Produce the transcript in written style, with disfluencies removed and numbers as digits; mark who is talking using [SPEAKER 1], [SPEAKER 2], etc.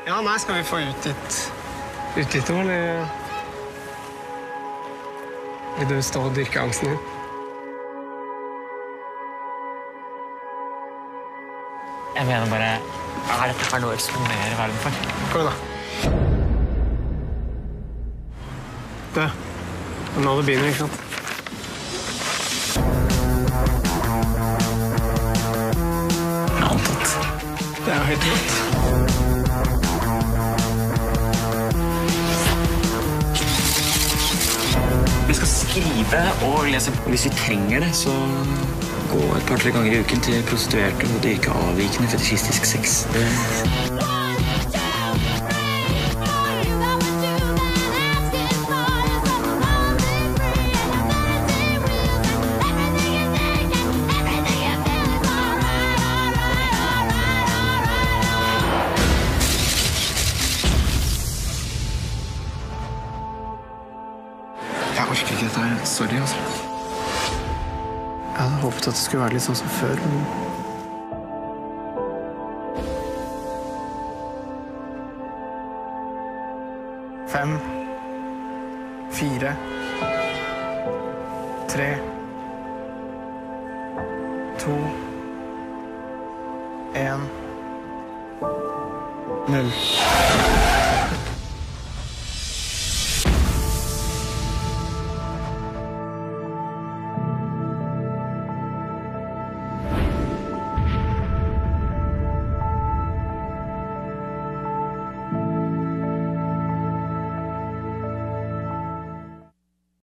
[SPEAKER 1] Ja, nei, skal vi få utgitt noe, eller vil du stå og dyrke angsten din?
[SPEAKER 2] Jeg mener bare, er dette her noe å eksponere verden for?
[SPEAKER 1] Kom da. Det er nå det begynner, ikke sant?
[SPEAKER 2] Antatt.
[SPEAKER 1] Det er jo helt rått.
[SPEAKER 2] Vi skal skrive og lese. Hvis vi trenger det, så gå et par-tre ganger i uken til prostituerte og dyrke avvikende fetisjistisk sex.
[SPEAKER 1] Jeg orker ikke dette her. Sorry, altså. Jeg hadde håpet at det skulle være litt sånn som før, men... 5, 4, 3, 2, 1, 0.